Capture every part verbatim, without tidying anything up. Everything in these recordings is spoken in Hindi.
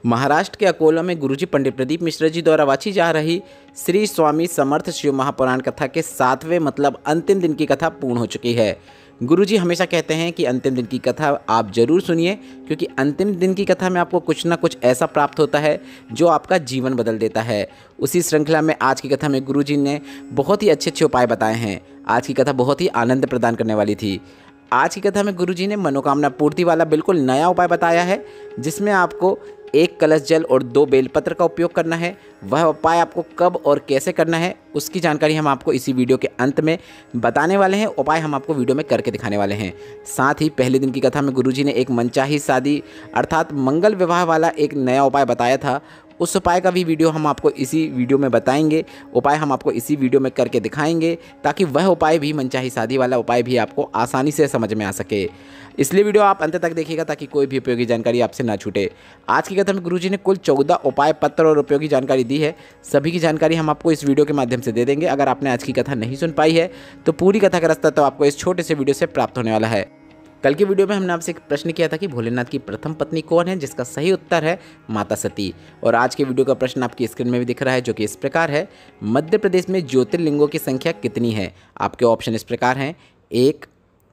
महाराष्ट्र के अकोला में गुरुजी पंडित प्रदीप मिश्रा जी द्वारा वाची जा रही श्री स्वामी समर्थ शिव महापुराण कथा के सातवें मतलब अंतिम दिन की कथा पूर्ण हो चुकी है। गुरुजी हमेशा कहते हैं कि अंतिम दिन की कथा आप जरूर सुनिए, क्योंकि अंतिम दिन की कथा में आपको कुछ ना कुछ ऐसा प्राप्त होता है जो आपका जीवन बदल देता है। उसी श्रृंखला में आज की कथा में गुरुजी ने बहुत ही अच्छे अच्छे उपाय बताए हैं। आज की कथा बहुत ही आनंद प्रदान करने वाली थी। आज की कथा में गुरुजी ने मनोकामना पूर्ति वाला बिल्कुल नया उपाय बताया है, जिसमें आपको एक कलश जल और दो बेलपत्र का उपयोग करना है। वह उपाय आपको कब और कैसे करना है उसकी जानकारी हम आपको इसी वीडियो के अंत में बताने वाले हैं। उपाय हम आपको वीडियो में करके दिखाने वाले हैं। साथ ही पहले दिन की कथा में गुरुजी ने एक मनचाही शादी अर्थात मंगल विवाह वाला एक नया उपाय बताया था। उस उपाय का भी वीडियो हम आपको इसी वीडियो में बताएंगे। उपाय हम आपको इसी वीडियो में करके दिखाएंगे ताकि वह उपाय भी मनचाही शादी वाला उपाय भी आपको आसानी से समझ में आ सके। इसलिए वीडियो आप अंत तक देखिएगा ताकि कोई भी उपयोगी जानकारी आपसे ना छूटे। आज की कथा में गुरुजी ने कुल चौदह उपाय पत्र और उपयोगी जानकारी दी है। सभी की जानकारी हम आपको इस वीडियो के माध्यम से दे देंगे। अगर आपने आज की कथा नहीं सुन पाई है तो पूरी कथा का रास्ता तो आपको इस छोटे से वीडियो से प्राप्त होने वाला है। कल के वीडियो में हमने आपसे एक प्रश्न किया था कि भोलेनाथ की प्रथम पत्नी कौन है, जिसका सही उत्तर है माता सती। और आज के वीडियो का प्रश्न आपकी स्क्रीन में भी दिख रहा है, जो कि इस प्रकार है। मध्य प्रदेश में ज्योतिर्लिंगों की संख्या कितनी है? आपके ऑप्शन इस प्रकार हैं, एक,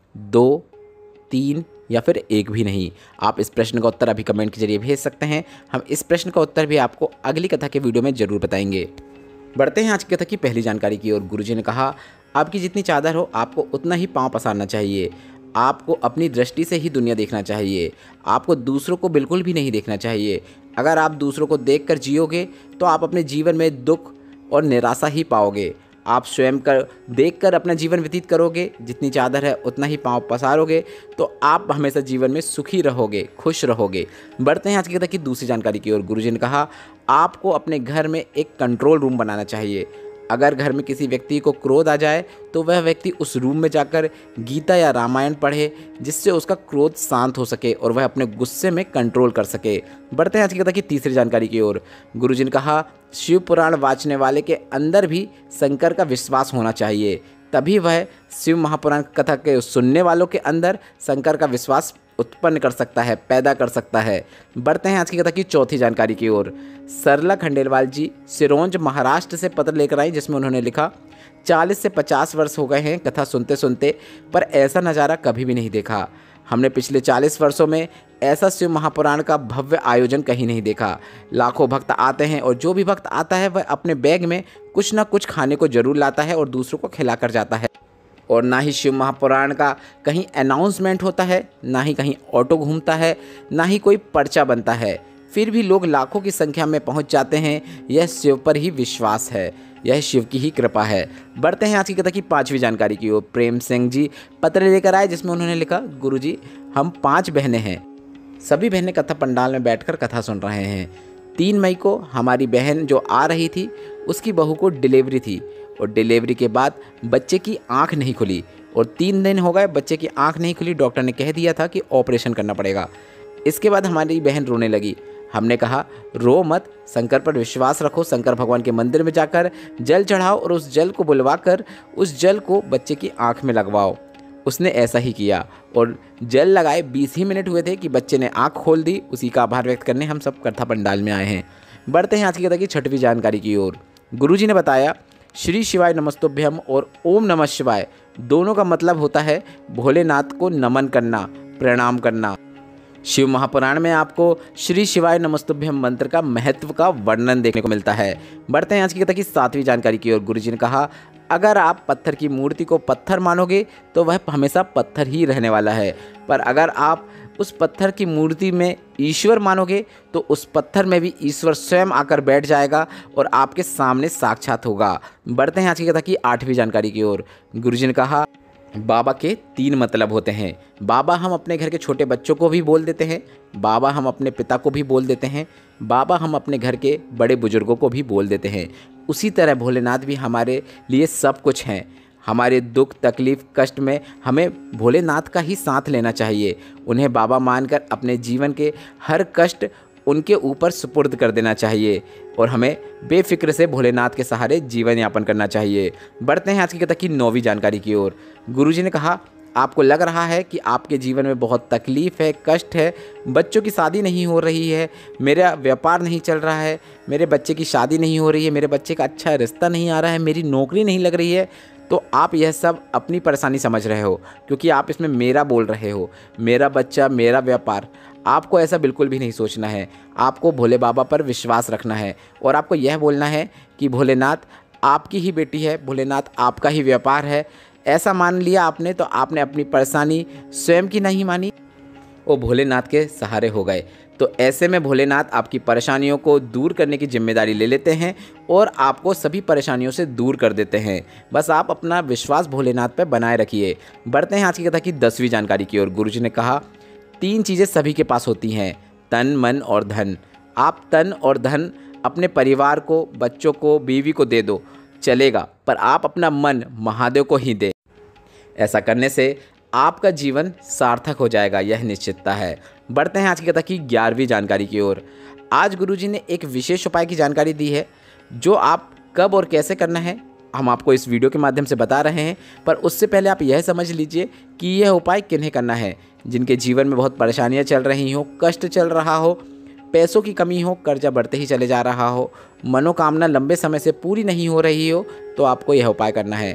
दो, तीन या फिर एक भी नहीं। आप इस प्रश्न का उत्तर अभी कमेंट के जरिए भेज सकते हैं। हम इस प्रश्न का उत्तर भी आपको अगली कथा के वीडियो में जरूर बताएंगे। बढ़ते हैं आज की कथा की पहली जानकारी की ओर। गुरुजी ने कहा, आपकी जितनी चादर हो आपको उतना ही पाँव पसारना चाहिए। आपको अपनी दृष्टि से ही दुनिया देखना चाहिए। आपको दूसरों को बिल्कुल भी नहीं देखना चाहिए। अगर आप दूसरों को देखकर जियोगे तो आप अपने जीवन में दुख और निराशा ही पाओगे। आप स्वयं कर देखकर अपना जीवन व्यतीत करोगे। जितनी चादर है उतना ही पाँव पसारोगे तो आप हमेशा जीवन में सुखी रहोगे, खुश रहोगे। बढ़ते हैं आज की कथा की दूसरी जानकारी की ओर। गुरुजी ने कहा, आपको अपने घर में एक कंट्रोल रूम बनाना चाहिए। अगर घर में किसी व्यक्ति को क्रोध आ जाए तो वह व्यक्ति उस रूम में जाकर गीता या रामायण पढ़े, जिससे उसका क्रोध शांत हो सके और वह अपने गुस्से में कंट्रोल कर सके। बढ़ते हैं आज की कथा की तीसरी जानकारी की ओर। गुरुजी ने कहा, शिव पुराण वाचने वाले के अंदर भी शंकर का विश्वास होना चाहिए, तभी वह शिव महापुराण कथा के सुनने वालों के अंदर शंकर का विश्वास उत्पन्न कर सकता है, पैदा कर सकता है। बढ़ते हैं आज की कथा की चौथी जानकारी की ओर। सरला खंडेलवाल जी सिरोंज महाराष्ट्र से पत्र लेकर आई, जिसमें उन्होंने लिखा, चालीस से पचास वर्ष हो गए हैं कथा सुनते सुनते, पर ऐसा नज़ारा कभी भी नहीं देखा। हमने पिछले चालीस वर्षों में ऐसा शिव महापुराण का भव्य आयोजन कहीं नहीं देखा। लाखों भक्त आते हैं और जो भी भक्त आता है वह अपने बैग में कुछ ना कुछ खाने को जरूर लाता है और दूसरों को खिला कर जाता है। और ना ही शिव महापुराण का कहीं अनाउंसमेंट होता है, ना ही कहीं ऑटो घूमता है, ना ही कोई पर्चा बनता है। फिर भी लोग लाखों की संख्या में पहुंच जाते हैं। यह शिव पर ही विश्वास है, यह शिव की ही कृपा है। बढ़ते हैं आज की कथा की पांचवी जानकारी की ओर। प्रेम सिंह जी पत्र लेकर आए, जिसमें उन्होंने लिखा, गुरुजी हम पाँच बहनें हैं। सभी बहनें कथा पंडाल में बैठकर कथा सुन रहे हैं। तीन मई को हमारी बहन जो आ रही थी उसकी बहू को डिलीवरी थी और डिलीवरी के बाद बच्चे की आंख नहीं खुली और तीन दिन हो गए बच्चे की आंख नहीं खुली। डॉक्टर ने कह दिया था कि ऑपरेशन करना पड़ेगा। इसके बाद हमारी बहन रोने लगी। हमने कहा, रो मत, शंकर पर विश्वास रखो। शंकर भगवान के मंदिर में जाकर जल चढ़ाओ और उस जल को बुलवाकर उस जल को बच्चे की आंख में लगवाओ। उसने ऐसा ही किया और जल लगाए बीस ही मिनट हुए थे कि बच्चे ने आंख खोल दी। उसी का आभार व्यक्त करने हम सब कथा पंडाल में आए हैं। बढ़ते हैं आज की कथा की छठवीं जानकारी की ओर। गुरुजी ने बताया, श्री शिवाय नमस्तुभ्यम और ओम नमः शिवाय दोनों का मतलब होता है भोलेनाथ को नमन करना, प्रणाम करना। शिव महापुराण में आपको श्री शिवाय नमस्तुभ्यम मंत्र का महत्व का वर्णन देखने को मिलता है। बढ़ते हैं आज की कथा की सातवीं जानकारी की ओर। गुरुजी ने कहा, अगर आप पत्थर की मूर्ति को पत्थर मानोगे तो वह हमेशा पत्थर ही रहने वाला है, पर अगर आप उस पत्थर की मूर्ति में ईश्वर मानोगे तो उस पत्थर में भी ईश्वर स्वयं आकर बैठ जाएगा और आपके सामने साक्षात होगा। बढ़ते हैं आज की कथा की आठवीं जानकारी की ओर। गुरुजी ने कहा, बाबा के तीन मतलब होते हैं। बाबा हम अपने घर के छोटे बच्चों को भी बोल देते हैं, बाबा हम अपने पिता को भी बोल देते हैं, बाबा हम अपने घर के बड़े बुजुर्गों को भी बोल देते हैं। उसी तरह भोलेनाथ भी हमारे लिए सब कुछ हैं। हमारे दुख तकलीफ़ कष्ट में हमें भोलेनाथ का ही साथ लेना चाहिए। उन्हें बाबा मानकर अपने जीवन के हर कष्ट उनके ऊपर सुपुर्द कर देना चाहिए और हमें बेफिक्र से भोलेनाथ के सहारे जीवन यापन करना चाहिए। बढ़ते हैं आज की कथा की नौवीं जानकारी की ओर। गुरुजी ने कहा, आपको लग रहा है कि आपके जीवन में बहुत तकलीफ़ है, कष्ट है, बच्चों की शादी नहीं हो रही है, मेरा व्यापार नहीं चल रहा है, मेरे बच्चे की शादी नहीं हो रही है, मेरे बच्चे का अच्छा रिश्ता नहीं आ रहा है, मेरी नौकरी नहीं लग रही है, तो आप यह सब अपनी परेशानी समझ रहे हो, क्योंकि आप इसमें मेरा बोल रहे हो, मेरा बच्चा, मेरा व्यापार। आपको ऐसा बिल्कुल भी नहीं सोचना है। आपको भोले बाबा पर विश्वास रखना है और आपको यह बोलना है कि भोलेनाथ आपकी ही बेटी है, भोलेनाथ आपका ही व्यापार है। ऐसा मान लिया आपने तो आपने अपनी परेशानी स्वयं की नहीं मानी, वो भोलेनाथ के सहारे हो गए। तो ऐसे में भोलेनाथ आपकी परेशानियों को दूर करने की जिम्मेदारी ले लेते हैं और आपको सभी परेशानियों से दूर कर देते हैं। बस आप अपना विश्वास भोलेनाथ पर बनाए रखिए। बढ़ते हैं आज की कथा की दसवीं जानकारी की ओर। गुरुजी ने कहा, तीन चीज़ें सभी के पास होती हैं, तन, मन और धन। आप तन और धन अपने परिवार को, बच्चों को, बीवी को दे दो, चलेगा, पर आप अपना मन महादेव को ही दे। ऐसा करने से आपका जीवन सार्थक हो जाएगा, यह निश्चितता है। बढ़ते हैं आज की कथा की ग्यारहवीं जानकारी की ओर। आज गुरुजी ने एक विशेष उपाय की जानकारी दी है, जो आप कब और कैसे करना है हम आपको इस वीडियो के माध्यम से बता रहे हैं। पर उससे पहले आप यह समझ लीजिए कि यह उपाय किन्हें करना है। जिनके जीवन में बहुत परेशानियां चल रही हो, कष्ट चल रहा हो, पैसों की कमी हो, कर्जा बढ़ते ही चले जा रहा हो, मनोकामना लंबे समय से पूरी नहीं हो रही हो, तो आपको यह उपाय करना है।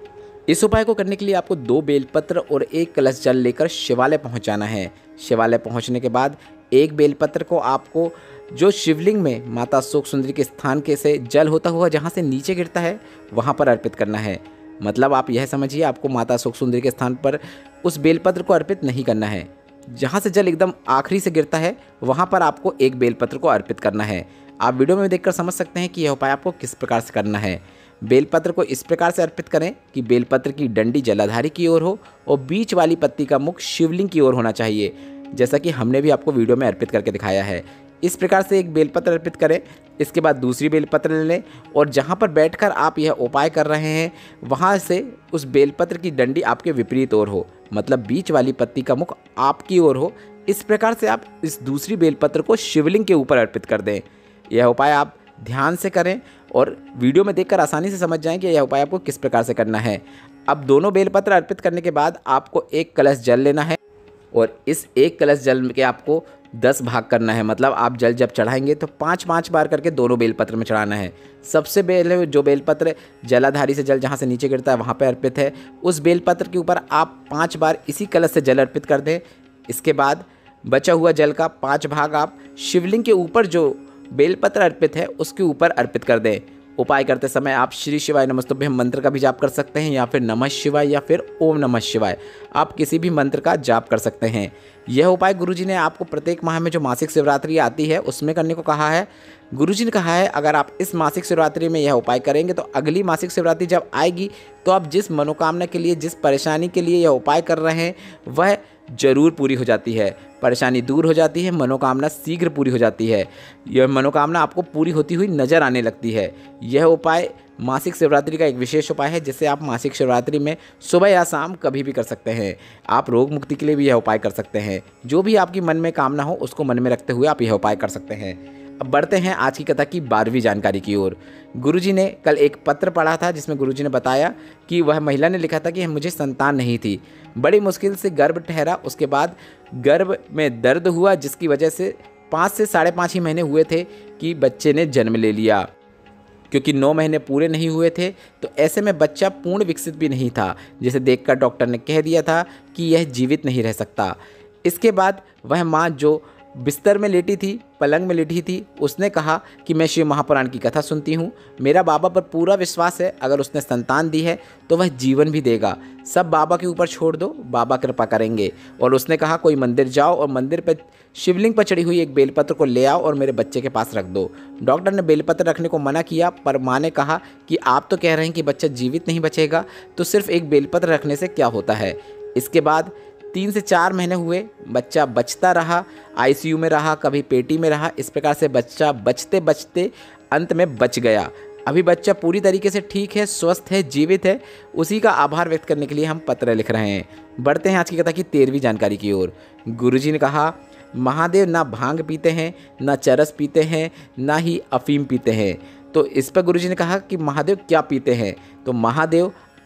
इस उपाय को करने के लिए आपको दो बेलपत्र और एक कलश जल लेकर शिवालय पहुंचाना है। शिवालय पहुंचने के बाद एक बेलपत्र को आपको जो शिवलिंग में माता शोक सुंदरी के स्थान के से जल होता हुआ जहां से नीचे गिरता है वहां पर अर्पित करना है। मतलब आप यह समझिए, आपको माता शोक सुंदरी के स्थान पर उस बेलपत्र को अर्पित नहीं करना है। जहाँ से जल एकदम आखिरी से गिरता है वहाँ पर आपको एक बेलपत्र को अर्पित करना है। आप वीडियो में देखकर समझ सकते हैं कि यह उपाय आपको किस प्रकार से करना है। बेलपत्र को इस प्रकार से अर्पित करें कि बेलपत्र की डंडी जलाधारी की ओर हो और बीच वाली पत्ती का मुख शिवलिंग की ओर होना चाहिए, जैसा कि हमने भी आपको वीडियो में अर्पित करके दिखाया है। इस प्रकार से एक बेलपत्र अर्पित करें। इसके बाद दूसरी बेलपत्र ले लें और जहाँ पर बैठकर आप यह उपाय कर रहे हैं वहाँ से उस बेलपत्र की डंडी आपके विपरीत ओर हो, मतलब बीच वाली पत्ती का मुख आपकी ओर हो। इस प्रकार से आप इस दूसरी बेलपत्र को शिवलिंग के ऊपर अर्पित कर दें। यह उपाय आप ध्यान से करें और वीडियो में देखकर आसानी से समझ जाएं कि यह उपाय आपको किस प्रकार से करना है। अब दोनों बेलपत्र अर्पित करने के बाद आपको एक कलश जल लेना है और इस एक कलश जल के आपको दस भाग करना है। मतलब आप जल जब चढ़ाएंगे तो पाँच पाँच बार करके दोनों बेलपत्र में चढ़ाना है। सबसे पहले जो बेलपत्र जलाधारी से जल जहाँ से नीचे गिरता है वहाँ पे अर्पित है, उस बेलपत्र के ऊपर आप पाँच बार इसी कलश से जल अर्पित कर दें। इसके बाद बचा हुआ जल का पाँच भाग आप शिवलिंग के ऊपर जो बेलपत्र अर्पित है उसके ऊपर अर्पित कर दें। उपाय करते समय आप श्री शिवाय नमस्तुभ्यम मंत्र का भी जाप कर सकते हैं, या फिर नमः शिवाय या फिर ओम नमः शिवाय, आप किसी भी मंत्र का जाप कर सकते हैं। यह उपाय गुरुजी ने आपको प्रत्येक माह में जो मासिक शिवरात्रि आती है उसमें करने को कहा है। गुरुजी ने कहा है अगर आप इस मासिक शिवरात्रि में यह उपाय करेंगे तो अगली मासिक शिवरात्रि जब आएगी तो आप जिस मनोकामना के लिए, जिस परेशानी के लिए यह उपाय कर रहे हैं वह जरूर पूरी हो जाती है। परेशानी दूर हो जाती है, मनोकामना शीघ्र पूरी हो जाती है। यह मनोकामना आपको पूरी होती हुई नजर आने लगती है। यह उपाय मासिक शिवरात्रि का एक विशेष उपाय है जिसे आप मासिक शिवरात्रि में सुबह या शाम कभी भी कर सकते हैं। आप रोग मुक्ति के लिए भी यह उपाय कर सकते हैं। जो भी आपकी मन में कामना हो उसको मन में रखते हुए आप यह उपाय कर सकते हैं। अब बढ़ते हैं आज की कथा की बारहवीं जानकारी की ओर। गुरुजी ने कल एक पत्र पढ़ा था जिसमें गुरुजी ने बताया कि वह महिला ने लिखा था कि मुझे संतान नहीं थी, बड़ी मुश्किल से गर्भ ठहरा, उसके बाद गर्भ में दर्द हुआ जिसकी वजह से पाँच से साढ़े पाँच ही महीने हुए थे कि बच्चे ने जन्म ले लिया। क्योंकि नौ महीने पूरे नहीं हुए थे तो ऐसे में बच्चा पूर्ण विकसित भी नहीं था, जिसे देखकर डॉक्टर ने कह दिया था कि यह जीवित नहीं रह सकता। इसके बाद वह माँ जो बिस्तर में लेटी थी, पलंग में लेटी थी, उसने कहा कि मैं शिव महापुराण की कथा सुनती हूँ, मेरा बाबा पर पूरा विश्वास है, अगर उसने संतान दी है तो वह जीवन भी देगा, सब बाबा के ऊपर छोड़ दो, बाबा कृपा करेंगे। और उसने कहा कोई मंदिर जाओ और मंदिर पर शिवलिंग पर चढ़ी हुई एक बेलपत्र को ले आओ और मेरे बच्चे के पास रख दो। डॉक्टर ने बेलपत्र रखने को मना किया, पर माँ ने कहा कि आप तो कह रहे हैं कि बच्चा जीवित नहीं बचेगा, तो सिर्फ एक बेलपत्र रखने से क्या होता है। इसके बाद तीन से चार महीने हुए, बच्चा बचता रहा, आईसीयू में रहा, कभी पेटी में रहा। इस प्रकार से बच्चा बचते बचते अंत में बच गया। अभी बच्चा पूरी तरीके से ठीक है, स्वस्थ है, जीवित है। उसी का आभार व्यक्त करने के लिए हम पत्र लिख रहे हैं। बढ़ते हैं आज की कथा की तेरहवीं जानकारी की ओर। गुरुजी ने कहा महादेव ना भांग पीते हैं, ना चरस पीते हैं, ना ही अफीम पीते हैं। तो इस पर गुरुजी ने कहा कि महादेव क्या पीते हैं, तो महादेव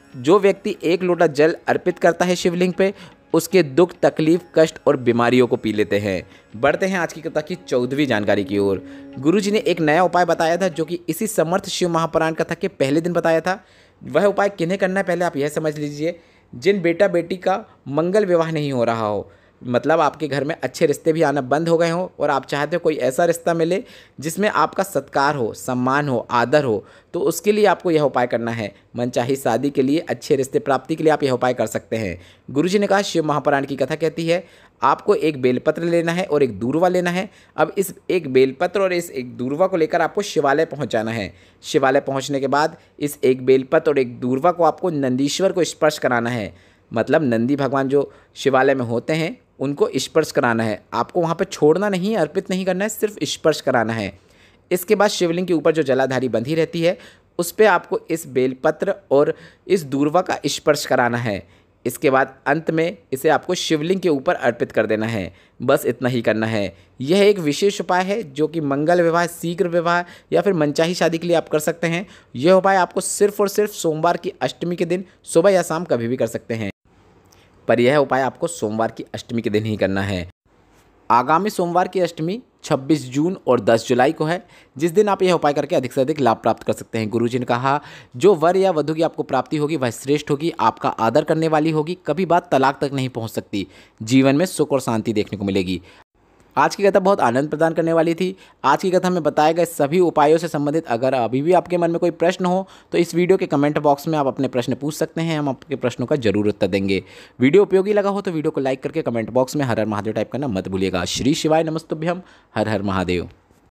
जो व्यक्ति एक लोटा जल अर्पित करता है शिवलिंग पे, उसके दुख, तकलीफ, कष्ट और बीमारियों को पी लेते हैं। बढ़ते हैं आज की कथा की चौदहवीं जानकारी की ओर। गुरुजी ने एक नया उपाय बताया था जो कि इसी समर्थ शिव महापुराण कथा के पहले दिन बताया था। वह उपाय किन्हें करना है पहले आप यह समझ लीजिए। जिन बेटा बेटी का मंगल विवाह नहीं हो रहा हो, मतलब आपके घर में अच्छे रिश्ते भी आना बंद हो गए हों और आप चाहते हो कोई ऐसा रिश्ता मिले जिसमें आपका सत्कार हो, सम्मान हो, आदर हो, तो उसके लिए आपको यह उपाय करना है। मनचाही शादी के लिए, अच्छे रिश्ते प्राप्ति के लिए आप यह उपाय कर सकते हैं। गुरुजी ने कहा, शिव महापुराण की कथा कहती है आपको एक बेलपत्र लेना है और एक दूर्वा लेना है। अब इस एक बेलपत्र और इस एक दूर्वा को लेकर आपको शिवालय पहुंच जाना है। शिवालय पहुंचने के बाद इस एक बेलपत्र और एक दूर्वा को आपको नंदीश्वर को स्पर्श कराना है। मतलब नंदी भगवान जो शिवालय में होते हैं उनको स्पर्श कराना है। आपको वहाँ पर छोड़ना नहीं है, अर्पित नहीं करना है, सिर्फ स्पर्श कराना है। इसके बाद शिवलिंग के ऊपर जो जलाधारी बंधी रहती है उस पर आपको इस बेलपत्र और इस दूर्वा का स्पर्श कराना है। इसके बाद अंत में इसे आपको शिवलिंग के ऊपर अर्पित कर देना है। बस इतना ही करना है। यह एक विशेष उपाय है जो कि मंगल विवाह, शीघ्र विवाह या फिर मनचाही शादी के लिए आप कर सकते हैं। यह उपाय आपको सिर्फ और सिर्फ सोमवार की अष्टमी के दिन सुबह या शाम कभी भी कर सकते हैं, पर यह उपाय आपको सोमवार की अष्टमी के दिन ही करना है। आगामी सोमवार की अष्टमी छब्बीस जून और दस जुलाई को है, जिस दिन आप यह उपाय करके अधिक से अधिक लाभ प्राप्त कर सकते हैं। गुरुजी ने कहा, जो वर या वधु की आपको प्राप्ति होगी वह श्रेष्ठ होगी, आपका आदर करने वाली होगी, कभी बात तलाक तक नहीं पहुंच सकती, जीवन में सुख और शांति देखने को मिलेगी। आज की कथा बहुत आनंद प्रदान करने वाली थी। आज की कथा में बताए गए सभी उपायों से संबंधित अगर अभी भी आपके मन में कोई प्रश्न हो तो इस वीडियो के कमेंट बॉक्स में आप अपने प्रश्न पूछ सकते हैं। हम आपके प्रश्नों का जरूर उत्तर देंगे। वीडियो उपयोगी लगा हो तो वीडियो को लाइक करके कमेंट बॉक्स में हर हर महादेव टाइप करना मत भूलिएगा। श्री शिवाय नमस्तुभ्यम। हर हर महादेव।